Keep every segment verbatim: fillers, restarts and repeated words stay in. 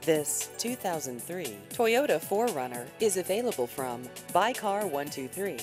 This two thousand three Toyota four runner is available from Buy Car one two three.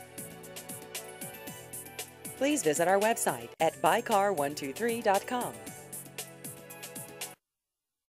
Please visit our website at buy car one two three dot com.